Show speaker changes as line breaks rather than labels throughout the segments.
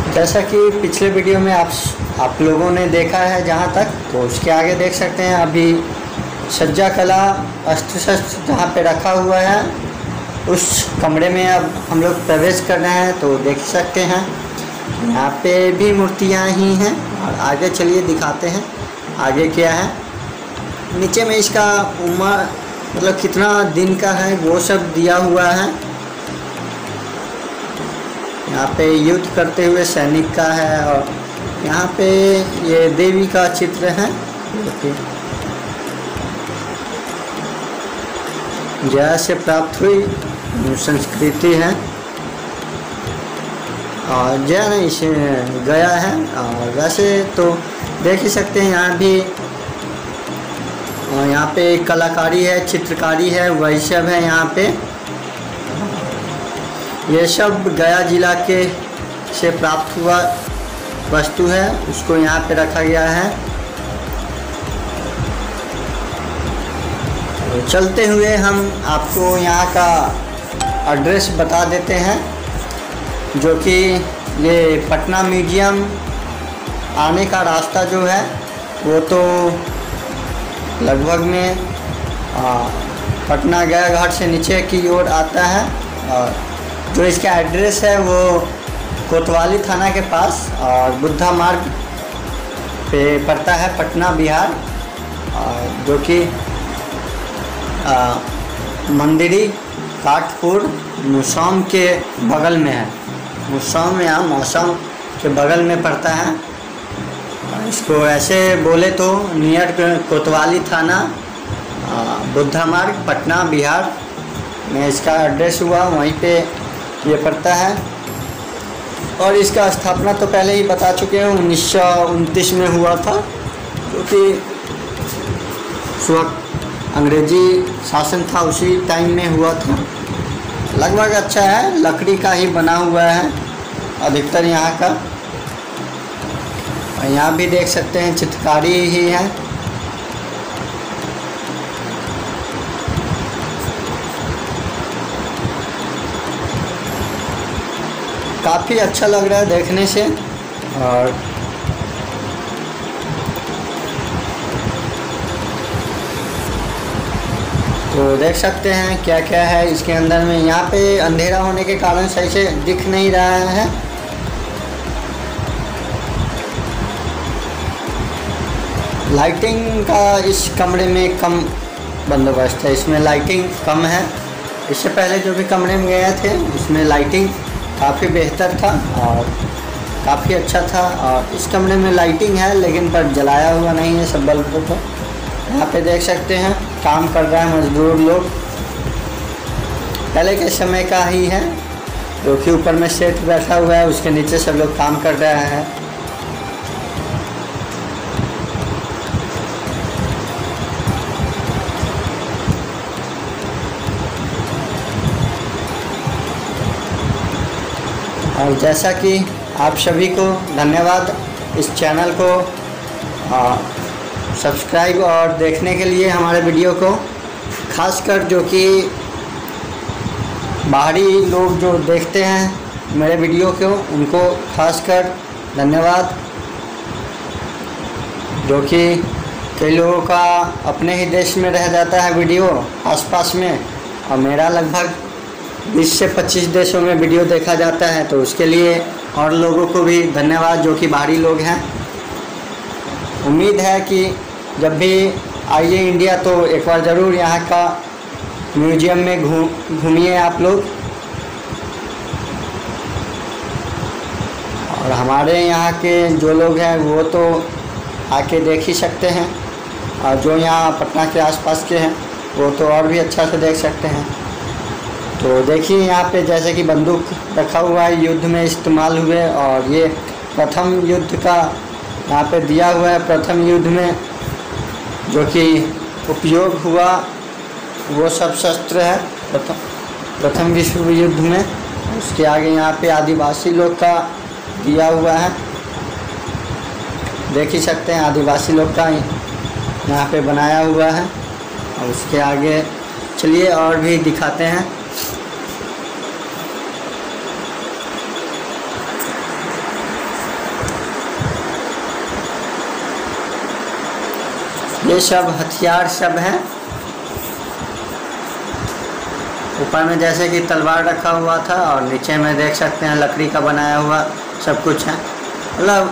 जैसा कि पिछले वीडियो में आप लोगों ने देखा है जहाँ तक, तो उसके आगे देख सकते हैं अभी सज्जा कला अस्त्र शस्त्र जहाँ पे रखा हुआ है उस कमरे में अब हम लोग प्रवेश कर रहे हैं। तो देख सकते हैं यहाँ पे भी मूर्तियाँ ही हैं और आगे चलिए दिखाते हैं आगे क्या है। नीचे में इसका उम्र मतलब कितना दिन का है वो सब दिया हुआ है। यहाँ पे युद्ध करते हुए सैनिक का है और यहाँ पे ये देवी का चित्र है। जया से प्राप्त हुई संस्कृति है और जया नहीं से गया है। और वैसे तो देख ही सकते हैं यहाँ भी यहाँ पे कलाकारी है, चित्रकारी है, वही सब है। यहाँ पे ये सब गया जिला के से प्राप्त हुआ वस्तु है, उसको यहाँ पे रखा गया है। तो चलते हुए हम आपको यहाँ का एड्रेस बता देते हैं, जो कि ये पटना म्यूजियम आने का रास्ता जो है वो तो लगभग में पटना गया घाट से नीचे की ओर आता है। और जो इसका एड्रेस है वो कोतवाली थाना के पास और बुद्धा मार्ग पे पड़ता है, पटना बिहार। और जो कि मंदिरी काठपुर मुसौम के बगल में है। मुसौम या मौसम के बगल में पड़ता है। इसको ऐसे बोले तो नियर कोतवाली थाना बुद्धा मार्ग पटना बिहार में इसका एड्रेस हुआ, वहीं पे ये पड़ता है। और इसका स्थापना तो पहले ही बता चुके हैं 1929 में हुआ था, क्योंकि उस वक्त अंग्रेजी शासन था, उसी टाइम में हुआ था। लगभग अच्छा है, लकड़ी का ही बना हुआ है अधिकतर यहाँ का। और यहाँ भी देख सकते हैं चित्रकारी ही है। काफ़ी अच्छा लग रहा है देखने से। और तो देख सकते हैं क्या क्या है इसके अंदर में। यहाँ पे अंधेरा होने के कारण सही से दिख नहीं रहा है। लाइटिंग का इस कमरे में कम बंदोबस्त है, इसमें लाइटिंग कम है। इससे पहले जो भी कमरे में गए थे उसमें लाइटिंग काफ़ी बेहतर था और काफ़ी अच्छा था। और इस कमरे में लाइटिंग है लेकिन पर जलाया हुआ नहीं है सब बल्बों को। यहाँ पे देख सकते हैं काम कर रहा है मजदूर लोग, पहले के समय का ही है, जो कि ऊपर में सेट बैठा हुआ है, उसके नीचे सब लोग काम कर रहे हैं। और जैसा कि आप सभी को धन्यवाद इस चैनल को सब्सक्राइब और देखने के लिए हमारे वीडियो को, खासकर जो कि बाहरी लोग जो देखते हैं मेरे वीडियो को उनको खासकर धन्यवाद। जो कि कई लोगों का अपने ही देश में रह जाता है वीडियो आसपास में, और मेरा लगभग 20 से 25 देशों में वीडियो देखा जाता है। तो उसके लिए और लोगों को भी धन्यवाद जो कि बाहरी लोग हैं। उम्मीद है कि जब भी आइए इंडिया तो एक बार ज़रूर यहाँ का म्यूजियम में घूमिए आप लोग। और हमारे यहाँ के जो लोग हैं वो तो आके देख ही सकते हैं, और जो यहाँ पटना के आसपास के हैं वो तो और भी अच्छा से देख सकते हैं। तो देखिए यहाँ पे जैसे कि बंदूक रखा हुआ है, युद्ध में इस्तेमाल हुए, और ये प्रथम युद्ध का यहाँ पे दिया हुआ है। प्रथम युद्ध में जो कि उपयोग हुआ वो सब शस्त्र है प्रथम विश्व युद्ध में। उसके आगे यहाँ पे आदिवासी लोग का दिया हुआ है, देख ही सकते हैं आदिवासी लोग का यहाँ पे बनाया हुआ है। और उसके आगे चलिए और भी दिखाते हैं। ये सब हथियार सब हैं। ऊपर में जैसे कि तलवार रखा हुआ था और नीचे में देख सकते हैं लकड़ी का बनाया हुआ सब कुछ है। मतलब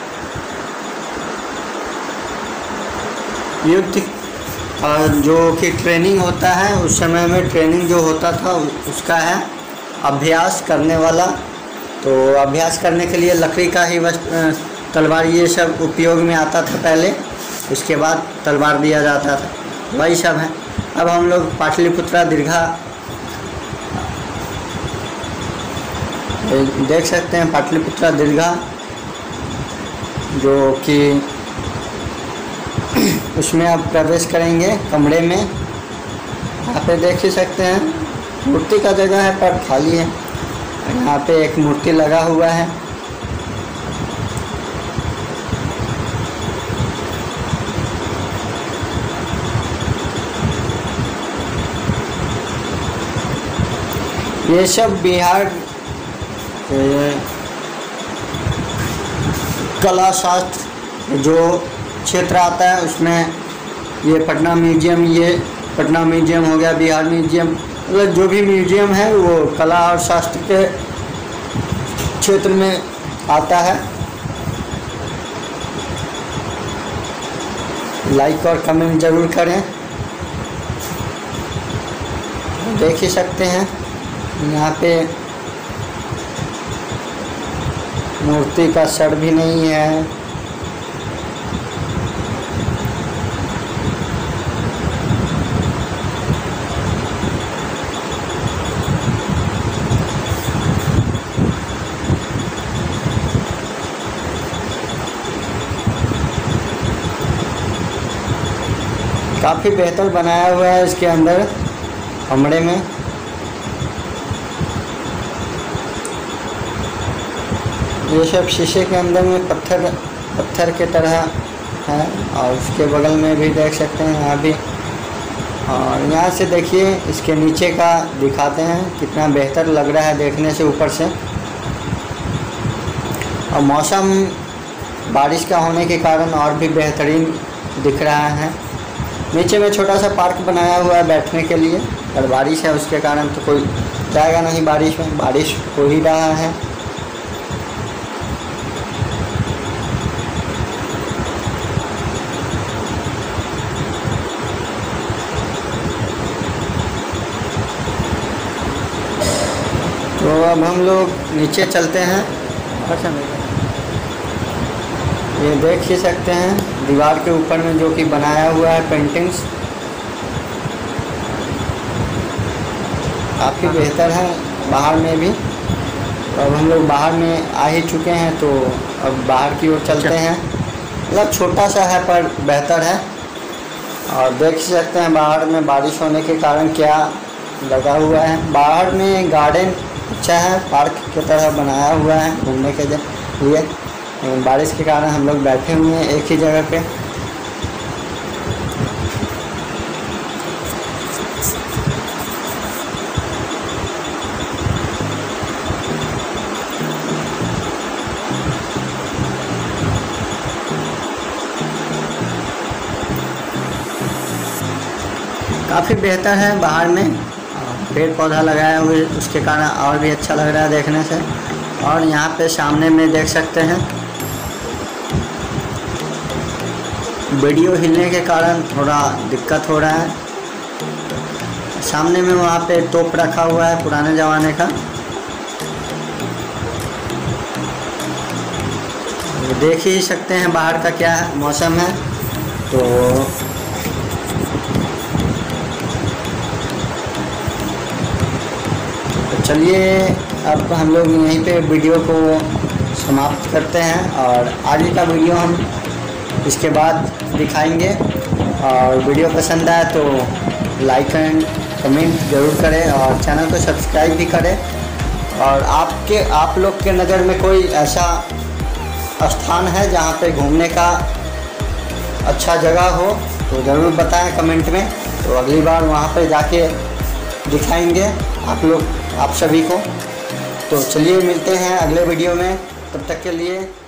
युद्ध जो कि ट्रेनिंग होता है उस समय में ट्रेनिंग जो होता था उसका है अभ्यास करने वाला। तो अभ्यास करने के लिए लकड़ी का ही तलवार ये सब उपयोग में आता था पहले, उसके बाद तलवार दिया जाता था, वही सब है। अब हम लोग पाटलिपुत्रा दीर्घा देख सकते हैं, पाटलिपुत्रा दीर्घा जो कि उसमें आप प्रवेश करेंगे कमरे में। यहाँ पे देख ही सकते हैं मूर्ति का जगह है पर खाली है। यहाँ पे एक मूर्ति लगा हुआ है। ये सब बिहार कला शास्त्र जो क्षेत्र आता है उसमें ये पटना म्यूजियम, ये पटना म्यूजियम हो गया, बिहार म्यूजियम, मतलब जो भी म्यूजियम है वो कला और शास्त्र के क्षेत्र में आता है। लाइक और कमेंट ज़रूर करें। देख ही सकते हैं यहाँ पे मूर्ति का सर भी नहीं है। काफ़ी बेहतर बनाया हुआ है इसके अंदर कमरे में। ये सब शीशे के अंदर में पत्थर के तरह है और उसके बगल में भी देख सकते हैं यहाँ भी। और यहाँ से देखिए इसके नीचे का दिखाते हैं कितना बेहतर लग रहा है देखने से ऊपर से। और मौसम बारिश का होने के कारण और भी बेहतरीन दिख रहा है। नीचे में छोटा सा पार्क बनाया हुआ है बैठने के लिए, और बारिश है उसके कारण तो कोई जाएगा नहीं बारिश में, बारिश हो ही रहा है। तो अब हम लोग नीचे चलते हैं। अच्छा, ये देख ही सकते हैं दीवार के ऊपर में जो कि बनाया हुआ है पेंटिंग्स, काफ़ी बेहतर है। बाहर में भी अब हम लोग बाहर में आ ही चुके हैं, तो अब बाहर की ओर चलते हैं। मतलब छोटा सा है पर बेहतर है। और देख सकते हैं बाहर में बारिश होने के कारण क्या लगा हुआ है। बाहर में गार्डन अच्छा है, पार्क की तरह बनाया हुआ है घूमने के लिए। बारिश के कारण हम लोग बैठे हुए हैं एक ही जगह पे। काफ़ी बेहतर है। बाहर में पेड़ पौधा लगाया हुए उसके कारण और भी अच्छा लग रहा है देखने से। और यहाँ पे सामने में देख सकते हैं वीडियो हिलने के कारण थोड़ा दिक्कत हो रहा है। सामने में वहाँ पे तोप रखा हुआ है पुराने ज़माने का। देख ही सकते हैं बाहर का क्या मौसम है। तो चलिए अब हम लोग यहीं पे वीडियो को समाप्त करते हैं और आगे का वीडियो हम इसके बाद दिखाएंगे। और वीडियो पसंद आए तो लाइक एंड कमेंट ज़रूर करें और चैनल को सब्सक्राइब भी करें। और आप लोग के नज़र में कोई ऐसा स्थान है जहाँ पे घूमने का अच्छा जगह हो तो ज़रूर बताएं कमेंट में। तो अगली बार वहाँ पे जाके दिखाएंगे आप सभी को। तो चलिए मिलते हैं अगले वीडियो में, तब तक के लिए